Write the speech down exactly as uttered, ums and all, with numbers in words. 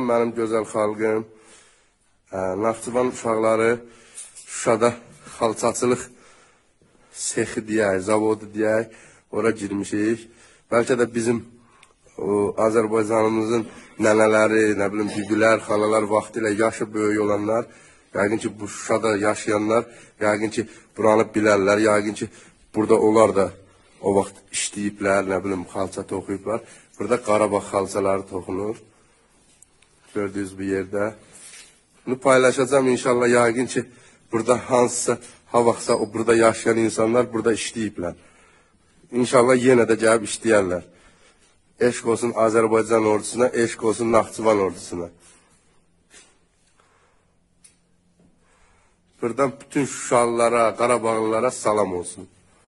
mənim gözəl xalqım. Naxçıvan uşaqları Şuşada xalçaçılıq sexi deyək, zavodu deyək, ora girmişik. Bəlkə də bizim o, Azərbaycanımızın nənələri, nə bilim, bibilər, xalalar vaxtilə yaşı böyük olanlar, yəqin ki, bu Şuşada yaşayanlar, yəqin ki, buranı bilərlər, yəqin ki, burada onlar da o vaxt işləyiblər, nə bilim, xalça toxuyublar. Burada Qarabağ xalçaları toxunur. Gördüyünüz bir yerdə. Bunu paylaşacağım inşallah, yəqin ki, burada hansısa, ha vaxtsa o burada yaşayan insanlar burada işləyiblər. İnşallah yenə də gəlib işləyərlər. Eşq olsun Azərbaycan ordusuna, eşq olsun Naxçıvan ordusuna. Buradan bütün Şuşalılara, Qarabağlılara salam olsun.